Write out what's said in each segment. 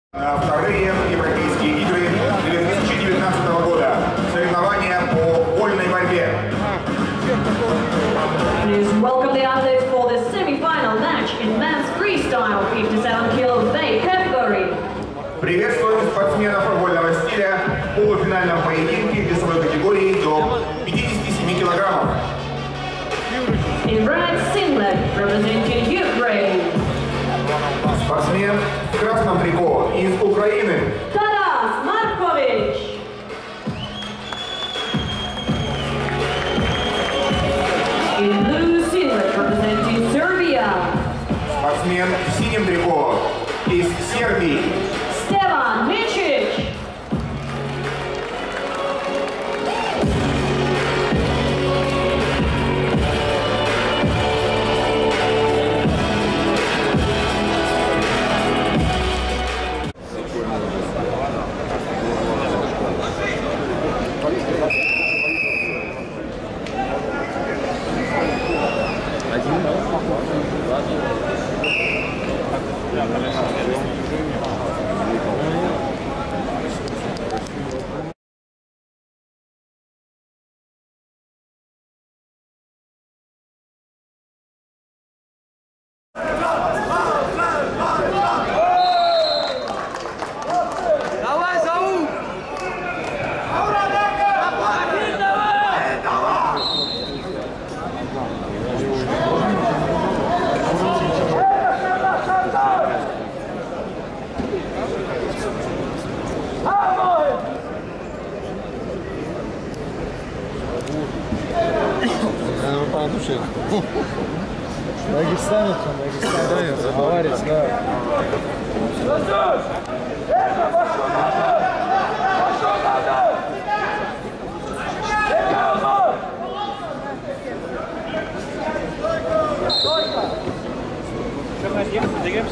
Вторые Европейские игры 2019 года. Соревнования по вольной борьбе. Please welcome the athletes for the semi-final match in men's freestyle 57 kilo weight category. Приветствуем спортсменов вольного стиля в полуфинальном поединке весовой категории до 57 килограммов. In red singlet, representing Ukraine. Спортсмен в красном трико из Украины. Taras Markovic. In blue singlet, representing Serbia. Спортсмен в синем трико из Сербии. Stevan Mičić. Дагестанец, Баварец, да. Что, двигаемся?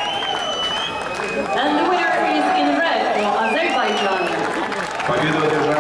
And the winner is in red for Azerbaijan. Победу одержал